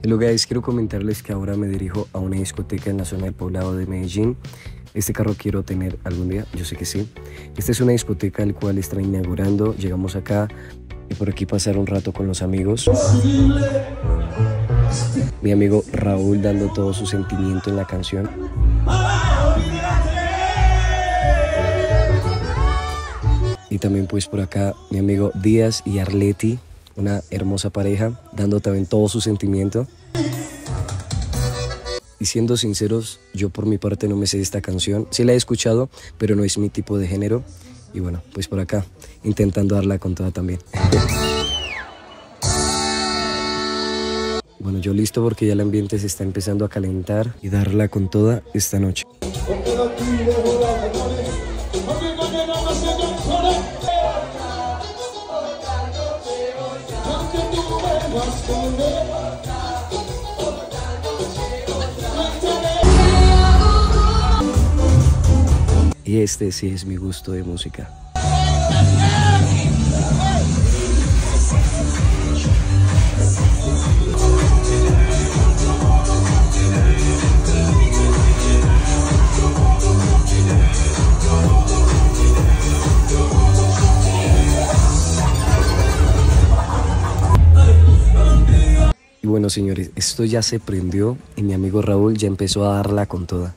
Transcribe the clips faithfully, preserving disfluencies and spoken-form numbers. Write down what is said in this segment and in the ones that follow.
Hello guys, quiero comentarles que ahora me dirijo a una discoteca en la zona del Poblado de Medellín. Este carro quiero tener algún día, yo sé que sí. Esta es una discoteca el cual está inaugurando. Llegamos acá y por aquí pasar un rato con los amigos. Mi amigo Raúl dando todo su sentimiento en la canción. Y también pues por acá mi amigo Díaz y Arleti, una hermosa pareja, dando también todo su sentimiento. Y siendo sinceros, yo por mi parte no me sé esta canción. Sí la he escuchado, pero no es mi tipo de género. Y bueno, pues por acá, intentando darla con toda también. Bueno, yo listo porque ya el ambiente se está empezando a calentar y darla con toda esta noche. Y este sí es mi gusto de música. Y bueno, señores, esto ya se prendió y mi amigo Raúl ya empezó a darla con toda.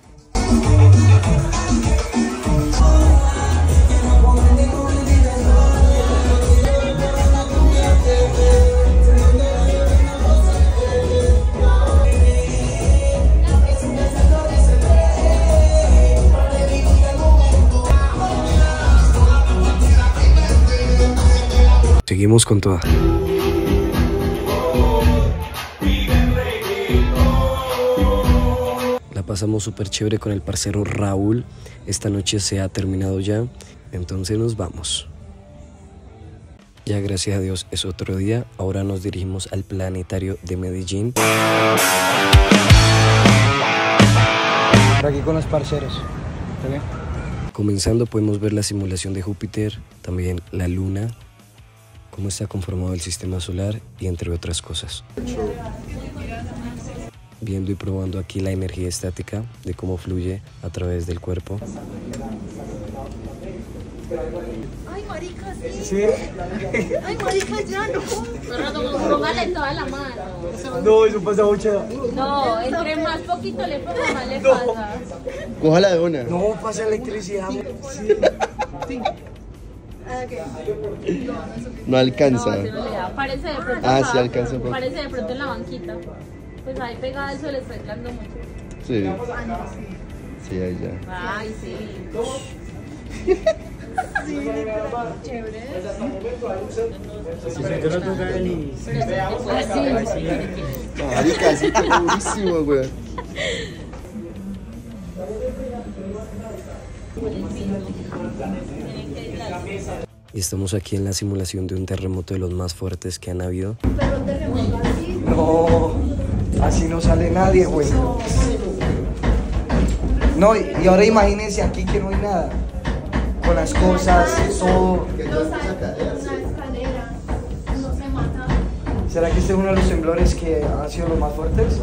Seguimos con toda. La pasamos súper chévere con el parcero Raúl. Esta noche se ha terminado ya, entonces nos vamos. Ya gracias a Dios es otro día. Ahora nos dirigimos al Planetario de Medellín. Por aquí con los parceros. ¿Está bien? Comenzando podemos ver la simulación de Júpiter, también la luna, cómo está conformado el sistema solar y entre otras cosas. Viendo y probando aquí la energía estática de cómo fluye a través del cuerpo. Ay, marica, sí. ¿Sí? Ay, marica, ya no. Pero póngale toda la mano. No, eso pasa mucho. No, entre más poquito le pongo, más le pasa. Cójala de una. No, pasa electricidad. Sí. Sí. No alcanza. No, se no le da. Parece de pronto. Ah, acá, sí alcanza un poco. Parece de pronto en la banquita. Pues ahí pegada eso le está entrando mucho. Sí. Ah, no, sí. Sí, ahí ya. Ay, sí. Sí, chévere. Yo no toca ni. Así. Marica, sí, qué durísimo, güey. Y estamos aquí en la simulación de un terremoto de los más fuertes que han habido. No, así no sale nadie, güey. No, y y ahora imagínense aquí que no hay nada. Con las cosas, todo. ¿Será que este es uno de los temblores que han sido los más fuertes?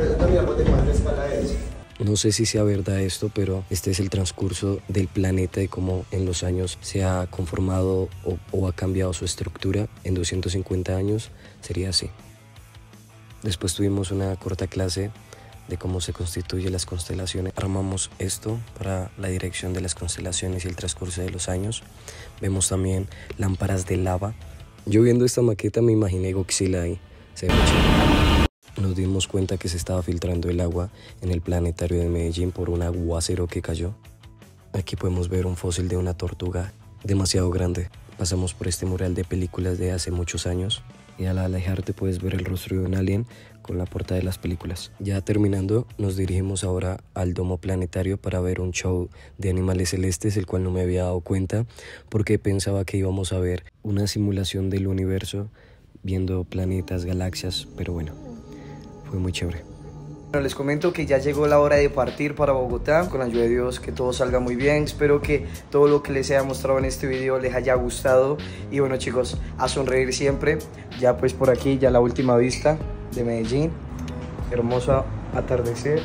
No sé si sea verdad esto, pero este es el transcurso del planeta y cómo en los años se ha conformado o, o ha cambiado su estructura. En doscientos cincuenta años sería así. Después tuvimos una corta clase de cómo se constituyen las constelaciones. Armamos esto para la dirección de las constelaciones y el transcurso de los años. Vemos también lámparas de lava. Yo viendo esta maqueta me imaginé Godzilla ahí. Se ve chévere. Nos dimos cuenta que se estaba filtrando el agua en el Planetario de Medellín por un aguacero que cayó. Aquí podemos ver un fósil de una tortuga demasiado grande. Pasamos por este mural de películas de hace muchos años y al alejarte puedes ver el rostro de un alien con la portada de las películas. Ya terminando, nos dirigimos ahora al domo planetario para ver un show de animales celestes, el cual no me había dado cuenta porque pensaba que íbamos a ver una simulación del universo viendo planetas, galaxias, pero bueno, fue muy chévere. Bueno, les comento que ya llegó la hora de partir para Bogotá. Con la ayuda de Dios, que todo salga muy bien. Espero que todo lo que les haya mostrado en este video les haya gustado. Y bueno, chicos, a sonreír siempre. Ya pues por aquí, ya la última vista de Medellín. Hermoso atardecer.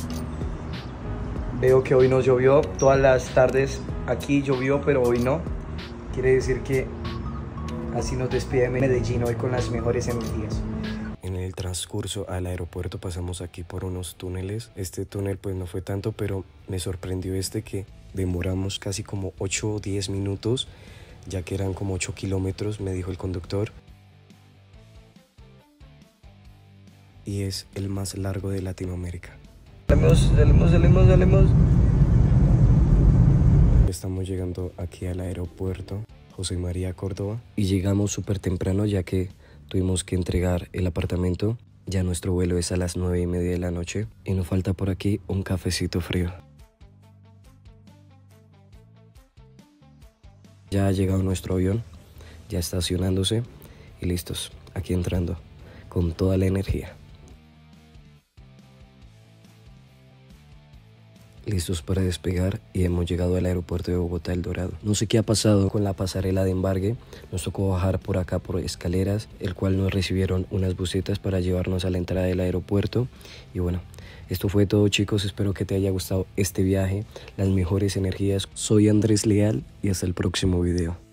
Veo que hoy no llovió. Todas las tardes aquí llovió, pero hoy no. Quiere decir que así nos despide Medellín hoy con las mejores energías. En el transcurso al aeropuerto pasamos aquí por unos túneles. Este túnel pues no fue tanto, pero me sorprendió este que demoramos casi como ocho o diez minutos, ya que eran como ocho kilómetros, me dijo el conductor. Y es el más largo de Latinoamérica. Salimos, salimos, salimos, salimos. Estamos llegando aquí al aeropuerto José María Córdoba y llegamos súper temprano, ya que tuvimos que entregar el apartamento. Ya nuestro vuelo es a las nueve y media de la noche y nos falta por aquí un cafecito frío. Ya ha llegado nuestro avión, ya estacionándose y listos, aquí entrando con toda la energía. Listos para despegar y hemos llegado al aeropuerto de Bogotá El Dorado. No sé qué ha pasado con la pasarela de embarque. Nos tocó bajar por acá por escaleras, el cual nos recibieron unas busetas para llevarnos a la entrada del aeropuerto. Y bueno, esto fue todo, chicos. Espero que te haya gustado este viaje, las mejores energías. Soy Andrés Leal y hasta el próximo video.